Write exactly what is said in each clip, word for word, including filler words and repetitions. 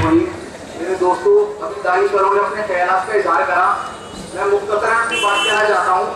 हुई मेरे दोस्तों, अभी दानिशवरों ने अपने ख्यालात का इजहार करा। मैं मुख्तसरन अपनी बात कहना चाहता हूँ।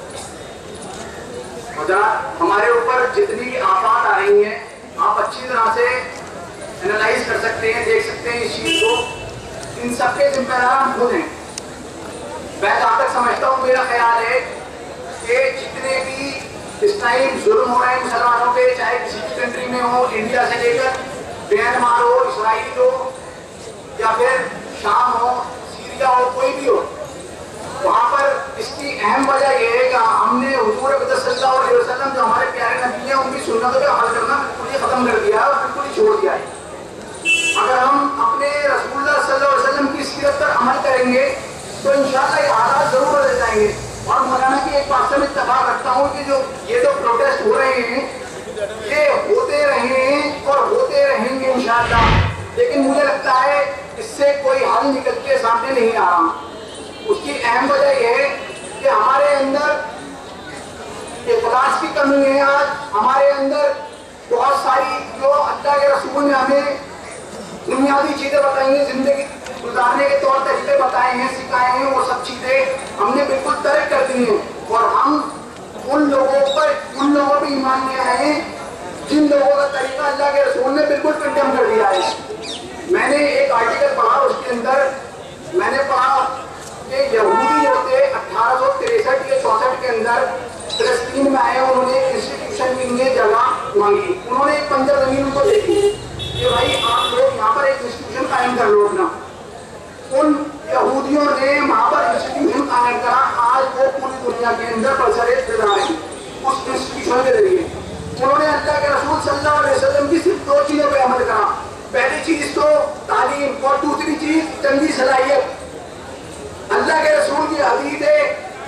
हमारे ऊपर जितनी भी आफत आ रही हैं, आप अच्छी तरह से एनालाइज कर सकते हैं, देख सकते हैं इस चीज को। इन सबके जिम्मेदार हम खुद हैं। मैं जहाँ तक समझता हूँ, मेरा ख्याल है कि जितने भी इस टाइम जुल्म हो रहे हैं मुसलमानों पे, चाहे किसी भी कंट्री में हो, इंडिया से लेकर म्यांमार हो, इसराइल हो, या फिर शाम हो, सीरिया हो, कोई भी हो, वहाँ पर इसकी अहम वजह यह है कि हमने हुजूर सल्लल्लाहु अलैहि वसल्लम जो हमारे प्यारे नबी हैं उनकी सुन्नतों पे अमल करना बिल्कुल ही खत्म कर दिया है और बिल्कुल ही छोड़ दिया है। अगर हम अपने रसूलुल्लाह सल्लल्लाहु अलैहि वसल्लम की सीरत पर अमल करेंगे तो इंशाअल्लाह ये हालात जरूर बदल जाएंगे। और मौलाना की एक बात से मैं इत्तेफाक रखता हूँ कि जो ये जो प्रोटेस्ट हो रहे हैं ये होते रहे और होते रहेंगे इंशाअल्लाह, लेकिन मुझे लगता है इससे कोई हल निकल के सामने नहीं आ रहा। उसकी अहम वजह यह है कि हमारे अंदर इखलास की कमी है। आज हमारे अंदर बहुत सारी जो अल्लाह के रसूल ने हमें बुनियादी चीजें बताई हैं, जिंदगी गुजारने के तौर तरीके बताए हैं, सिखाए हैं, वो सब चीजें हमने बिल्कुल तर्क कर दी हैं और हम उन लोगों पर उन लोगों पर ईमान ले आए हैं जिन लोगों का तरीका अल्लाह के रसूल ने बिल्कुल कंडेम कर दिया है। मैंने एक आर्टिकल पढ़ा, उसके अंदर मैंने पढ़ा कि यहूदी जो थे अठारह सौ तिरसठ या चौसठ के अंदर फिलिस्तीन में आए, उन्होंने इंस्टीट्यूशन के लिए जगह मांगी। उन्होंने एक पंजर जमीन उनको दे दी कि भाई आप लोग यहाँ पर एक इंस्टीट्यूशन कायम कर लो अपना। उन यहूदियों ने वहाँ पर इंस्टीट्यूशन कायम करा। आज वो पूरी दुनिया के अंदर बरसरे फिजा रहे उस इंस्टीट्यूशन के जरिए। उन्होंने अल्लाह के रसूल सल्लल्लाहु अलैहि वसल्लम की सिर्फ दो चीजों पर अमल करा। पहली चीज तो तालीम और दूसरी चीज जंगी सलाहियत। अल्लाह के रसूल की हदीस है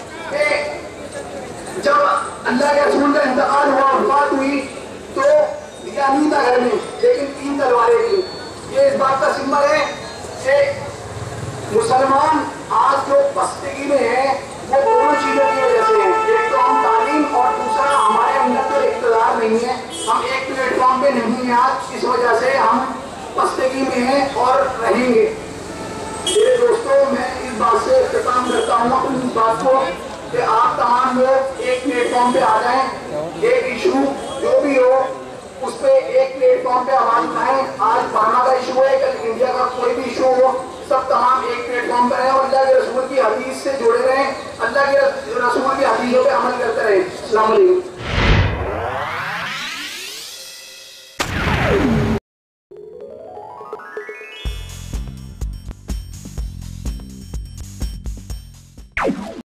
कि जब अल्लाह के रसूल का इंतकाल हुआ, वफात हुई, तो दिया नहीं था घर में, लेकिन तीन तलवारें थी। ये इस बात का सिंबल है कि मुसलमान आज जो बस्तगी में है वो दोनों चीजों की वजह से है। एक तो हम तालीम और दूसरा हमारे अंदर तो इख्तियार नहीं है, हम एक प्लेटफॉर्म पे नहीं है आज, इस वजह से हम बस्तगी में हैं और रहेंगे। मेरे दोस्तों, मैं इस बात से इख्तिताम करता हूँ अपनी इस बात को कि आप तमाम लोग एक प्लेटफॉर्म पे आ जाएं। एक इशू जो भी हो उस पर एक प्लेटफॉर्म पे आवाज उठाएं। आज बर्मा का इशू है, कल इंडिया का कोई भी इशू हो, सब तमाम एक प्लेटफॉर्म पर है और अल्लाह के रसूल की हदीस से जुड़े रहें, अल्लाह के रसूल की हदीसों पे अमल करते रहें। अस्सलाम वालेकुम।